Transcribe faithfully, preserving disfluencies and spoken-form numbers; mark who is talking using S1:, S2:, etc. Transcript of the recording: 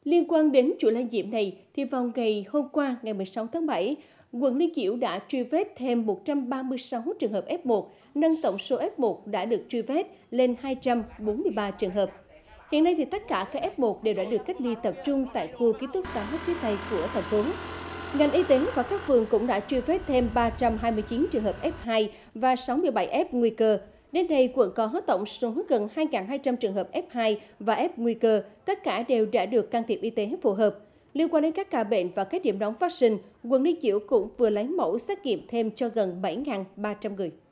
S1: Liên quan đến chuỗi lây nhiễm này, thì vào ngày hôm qua, ngày mười sáu tháng bảy, quận Liên Chiểu đã truy vết thêm một trăm ba mươi sáu trường hợp F một, nâng tổng số F một đã được truy vết lên hai trăm bốn mươi ba trường hợp. Hiện nay thì tất cả các F một đều đã được cách ly tập trung tại khu ký túc xá phía Tây của thành phố. Ngành y tế và các phường cũng đã truy vết thêm ba trăm hai mươi chín trường hợp F hai và sáu mươi bảy F nguy cơ. Đến nay, quận có tổng số gần hai nghìn hai trăm trường hợp F hai và F nguy cơ, tất cả đều đã được can thiệp y tế phù hợp. Liên quan đến các ca bệnh và các điểm nóng phát sinh, quận Liên Chiểu cũng vừa lấy mẫu xét nghiệm thêm cho gần bảy nghìn ba trăm người.